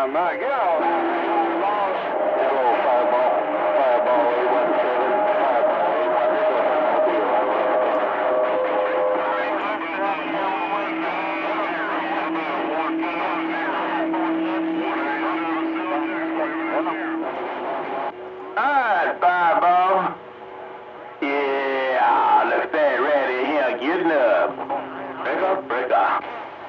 talking about. Get off. Boss. Hello, Fireball. Fireball 817. Fireball 817. Alright, Fireball. Yeah, look at that ready here, getting up. Break up, break up.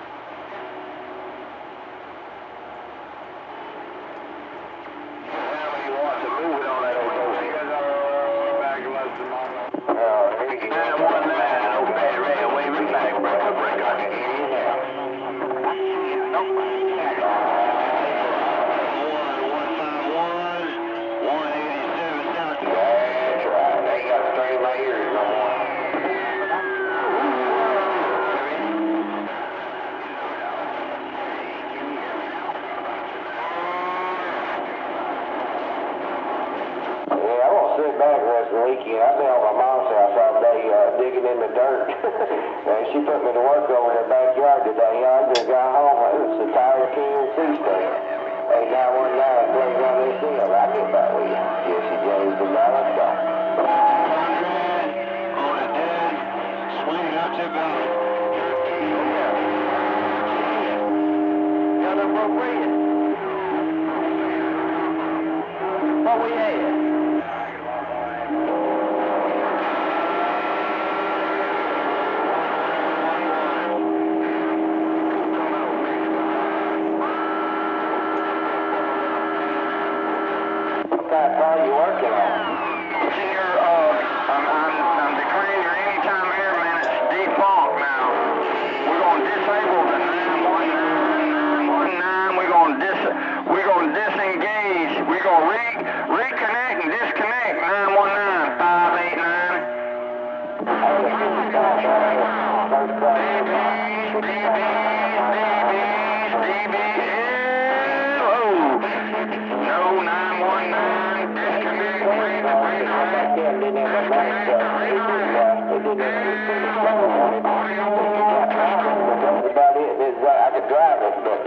Sit back rest of the weekend. I've been on my mom's house all day digging in the dirt. And she put me to work over in her backyard today. I just got home. It was the tire PNC stand. 8919, please run this in. I'll get back with you. JessieJames and let's go. On it, Dad. Swing up to about. Got appropriate. What we had? What kind of car are you working on? Here, I'm declaring your anytime air minutes defunct now. We're going to disable the 919. We're going to disengage. We're going to reconnect and disconnect 919 589. No 919. Disconnect. That's about it. I could drive it, but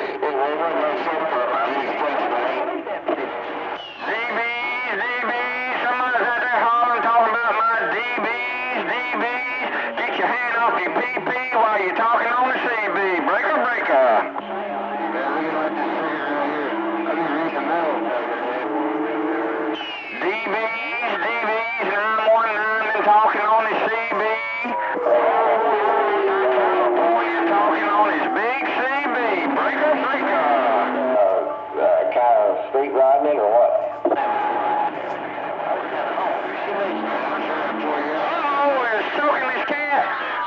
DBs, somebody's out there hollering, talking about my DBs. Get your hand off your PP while you're talking on the CB. Breaker. DBs, 919, been talking on the CB. Talking on his big CB. Breaker. kind of street riding or what? Oh, we're soaking this cat.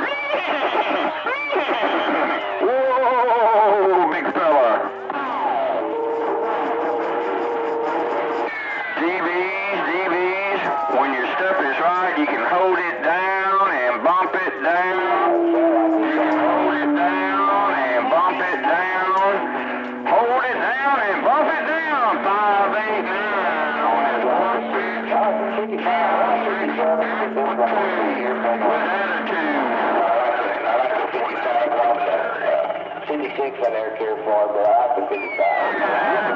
Whoa, big fella. DBs, when your stuff is right, you can hold it down and bump it down. You can hold it down and bump it down. Hold it down and bump it down. 589 on his 56 on air care for, but I have the 55.